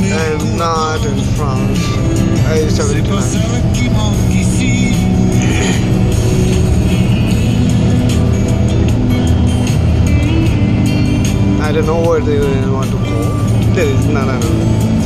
I'm not in France. I 79. I don't know where they want to go. There is no.